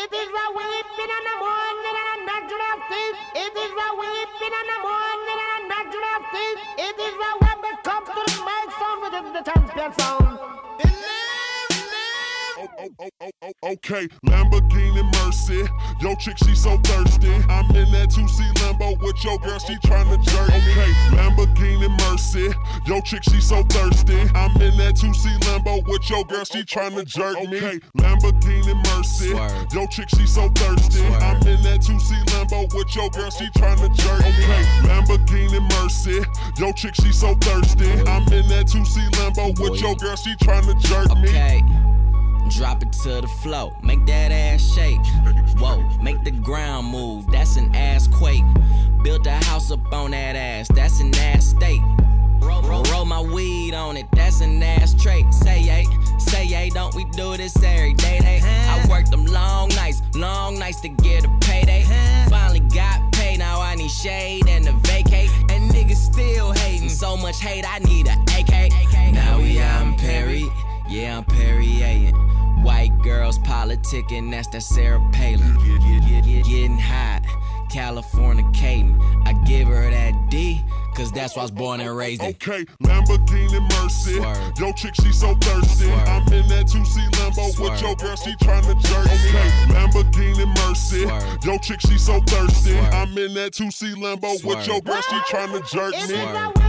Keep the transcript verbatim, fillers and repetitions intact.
It is a weeping and a mourning and a natural of thief. It is a weeping and a mourning and a natural of thief. It is a when it comes to the mic sound with the champion sound. It live, live. Oh, oh, oh, oh, oh, okay, Lamborghini Mercy. Yo, chick, she so thirsty. I'm in that two C Lambo with your girl, she tryna jerk. Okay, Lamborghini Mercy. Yo, chick, she so thirsty. I'm in that two C Lambo with your girl, she tryna jerk me. Okay, Lamborghini Mercy. Swerve. Yo, chick, she so thirsty. Swerve. I'm in that two C Lambo with your girl, she tryna jerk me. Okay, Lamborghini Mercy. Yo, chick, she so thirsty. I'm in that two C Lambo with your girl, she tryna jerk me. Okay. Drop it to the floor, make that ass shake. Whoa, make the ground move, that's an ass quake. Build a house up on that ass, that's an ass state. Roll, roll, roll my weed on it, that's an ass trait. Say yay, say yay, don't we do this every day? Day. I worked them long nights, long nights to get a payday. Finally got paid, now I need shade and a vacate. And niggas still hating, so much hate, I need a A K. Now we out in Perry, yeah I'm Perrier. White girls politicking, that's that Sarah Palin. Getting hot, Californicating. I give her that D, cause that's why I was born and raised in. Okay, Lamborghini Mercy. Swerve. Yo, chick, she so thirsty. Swerve. I'm in that two C Lambo Swerve. with your girl, she tryna jerk. Okay, Lamborghini Mercy. Swerve. Yo, chick, she so thirsty. Swerve. I'm in that two C Lambo with Swerve. your girl, she tryna jerk It me. is a Swerve. weeping